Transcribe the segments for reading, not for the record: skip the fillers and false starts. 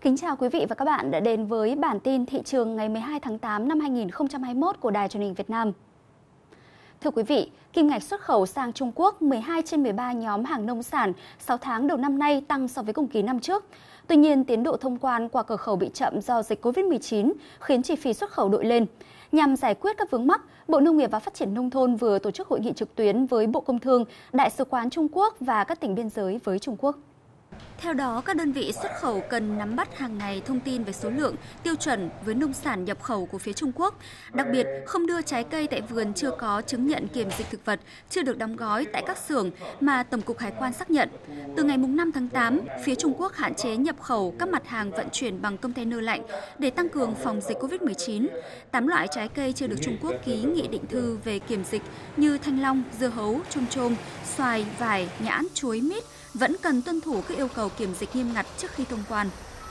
Kính chào quý vị và các bạn đã đến với bản tin thị trường ngày 12 tháng 8 năm 2021 của Đài Truyền hình Việt Nam. Thưa quý vị, kim ngạch xuất khẩu sang Trung Quốc 12 trên 13 nhóm hàng nông sản 6 tháng đầu năm nay tăng so với cùng kỳ năm trước. Tuy nhiên, tiến độ thông quan qua cửa khẩu bị chậm do dịch Covid-19 khiến chi phí xuất khẩu đội lên. Nhằm giải quyết các vướng mắc, Bộ Nông nghiệp và Phát triển Nông thôn vừa tổ chức hội nghị trực tuyến với Bộ Công Thương, Đại sứ quán Trung Quốc và các tỉnh biên giới với Trung Quốc. Theo đó, các đơn vị xuất khẩu cần nắm bắt hàng ngày thông tin về số lượng, tiêu chuẩn với nông sản nhập khẩu của phía Trung Quốc. Đặc biệt, không đưa trái cây tại vườn chưa có chứng nhận kiểm dịch thực vật, chưa được đóng gói tại các xưởng mà Tổng cục Hải quan xác nhận. Từ ngày 5 tháng 8, phía Trung Quốc hạn chế nhập khẩu các mặt hàng vận chuyển bằng container lạnh để tăng cường phòng dịch Covid-19. 8 loại trái cây chưa được Trung Quốc ký nghị định thư về kiểm dịch như thanh long, dưa hấu, chôm chôm, xoài, vải, nhãn, chuối, mít vẫn cần tuân thủ các yêu cầu kiểm dịch nghiêm ngặt trước khi thông quan.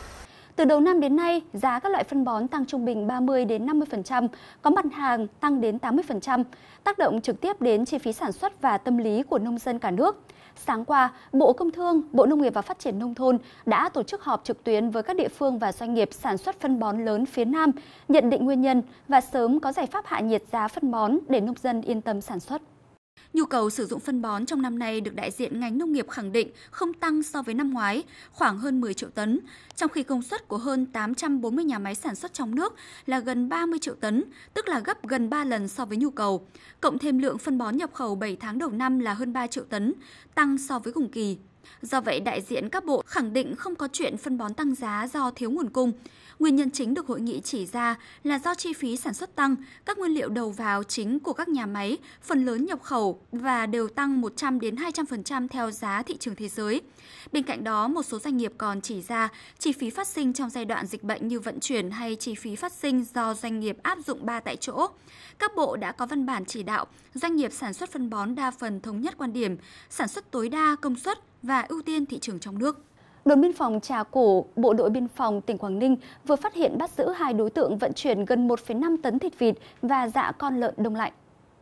Từ đầu năm đến nay, giá các loại phân bón tăng trung bình 30 đến 50%, có mặt hàng tăng đến 80%, tác động trực tiếp đến chi phí sản xuất và tâm lý của nông dân cả nước. Sáng qua, Bộ Công Thương, Bộ Nông nghiệp và Phát triển Nông thôn đã tổ chức họp trực tuyến với các địa phương và doanh nghiệp sản xuất phân bón lớn phía Nam, nhận định nguyên nhân và sớm có giải pháp hạ nhiệt giá phân bón để nông dân yên tâm sản xuất. Nhu cầu sử dụng phân bón trong năm nay được đại diện ngành nông nghiệp khẳng định không tăng so với năm ngoái, khoảng hơn 10 triệu tấn, trong khi công suất của hơn 840 nhà máy sản xuất trong nước là gần 30 triệu tấn, tức là gấp gần 3 lần so với nhu cầu. Cộng thêm lượng phân bón nhập khẩu 7 tháng đầu năm là hơn 3 triệu tấn, tăng so với cùng kỳ. Do vậy, đại diện các bộ khẳng định không có chuyện phân bón tăng giá do thiếu nguồn cung. Nguyên nhân chính được hội nghị chỉ ra là do chi phí sản xuất tăng, các nguyên liệu đầu vào chính của các nhà máy phần lớn nhập khẩu và đều tăng 100 đến 200% theo giá thị trường thế giới. Bên cạnh đó, một số doanh nghiệp còn chỉ ra chi phí phát sinh trong giai đoạn dịch bệnh như vận chuyển hay chi phí phát sinh do doanh nghiệp áp dụng 3 tại chỗ. Các bộ đã có văn bản chỉ đạo doanh nghiệp sản xuất phân bón đa phần thống nhất quan điểm, sản xuất tối đa công suất và ưu tiên thị trường trong nước. Đồn biên phòng Trà Cổ, Bộ đội biên phòng tỉnh Quảng Ninh vừa phát hiện bắt giữ 2 đối tượng vận chuyển gần 1,5 tấn thịt vịt và dạ con lợn đông lạnh.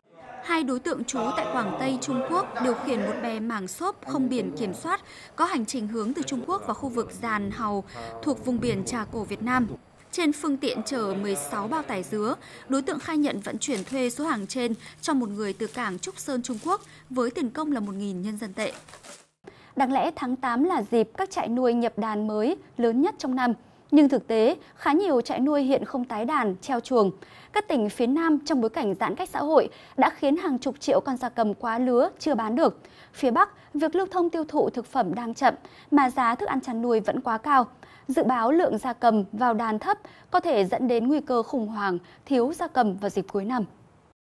2 đối tượng trú tại Quảng Tây, Trung Quốc điều khiển một bè mảng xốp không biển kiểm soát có hành trình hướng từ Trung Quốc vào khu vực Giàn Hào thuộc vùng biển Trà Cổ, Việt Nam. Trên phương tiện chở 16 bao tải dứa, đối tượng khai nhận vận chuyển thuê số hàng trên cho một người từ cảng Trúc Sơn, Trung Quốc với tiền công là 1.000 nhân dân tệ. Đáng lẽ tháng 8 là dịp các trại nuôi nhập đàn mới lớn nhất trong năm, nhưng thực tế khá nhiều trại nuôi hiện không tái đàn, treo chuồng. Các tỉnh phía Nam trong bối cảnh giãn cách xã hội đã khiến hàng chục triệu con gia cầm quá lứa chưa bán được. Phía Bắc, việc lưu thông tiêu thụ thực phẩm đang chậm mà giá thức ăn chăn nuôi vẫn quá cao. Dự báo lượng gia cầm vào đàn thấp có thể dẫn đến nguy cơ khủng hoảng thiếu gia cầm vào dịp cuối năm.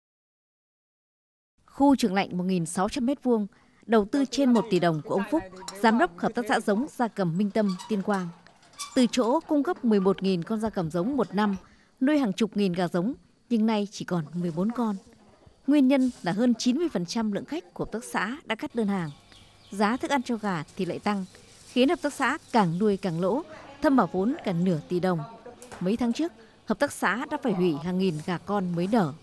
Khu trường lạnh 1.600 m2, đầu tư trên 1 tỷ đồng của ông Phúc, giám đốc hợp tác xã giống gia cầm Minh Tâm, Tuyên Quang. Từ chỗ cung cấp 11.000 con gia cầm giống một năm, nuôi hàng chục nghìn gà giống, nhưng nay chỉ còn 14 con. Nguyên nhân là hơn 90% lượng khách của hợp tác xã đã cắt đơn hàng. Giá thức ăn cho gà thì lại tăng, khiến hợp tác xã càng nuôi càng lỗ, thâm vào vốn cả nửa tỷ đồng. Mấy tháng trước, hợp tác xã đã phải hủy hàng nghìn gà con mới nở.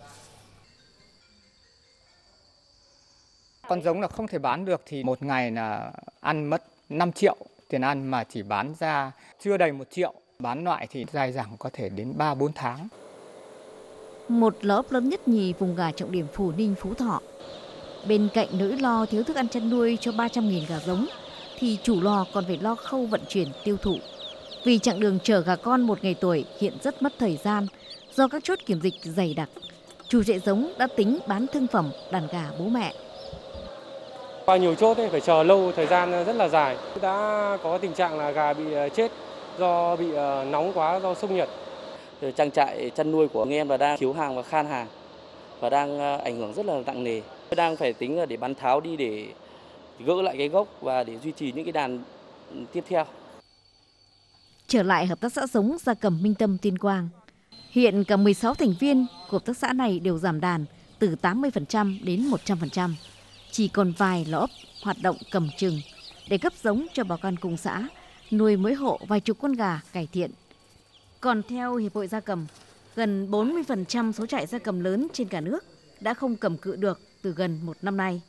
Con giống là không thể bán được thì một ngày là ăn mất 5 triệu tiền ăn mà chỉ bán ra chưa đầy 1 triệu. Bán loại thì dài dẳng có thể đến 3-4 tháng. Một lò ấp lớn nhất nhì vùng gà trọng điểm Phù Ninh, Phú Thọ. Bên cạnh nỗi lo thiếu thức ăn chăn nuôi cho 300.000 gà giống, thì chủ lò còn phải lo khâu vận chuyển tiêu thụ. Vì chặng đường chở gà con 1 ngày tuổi hiện rất mất thời gian do các chốt kiểm dịch dày đặc. Chủ trại giống đã tính bán thương phẩm đàn gà bố mẹ. Qua nhiều chốt phải chờ lâu, thời gian rất là dài. Đã có tình trạng là gà bị chết do bị nóng quá do sốc nhiệt. Trang trại chăn nuôi của anh em là đang thiếu hàng và khan hàng và đang ảnh hưởng rất là nặng nề. Đang phải tính để bán tháo đi để gỡ lại cái gốc và để duy trì những cái đàn tiếp theo. Trở lại hợp tác xã giống gia cầm Minh Tâm, Tuyên Quang. Hiện cả 16 thành viên của hợp tác xã này đều giảm đàn từ 80% đến 100%. Chỉ còn vài lò ấp hoạt động cầm chừng để cấp giống cho bà con cùng xã, nuôi mỗi hộ vài chục con gà cải thiện. Còn theo Hiệp hội Gia cầm, gần 40% số trại gia cầm lớn trên cả nước đã không cầm cự được từ gần 1 năm nay.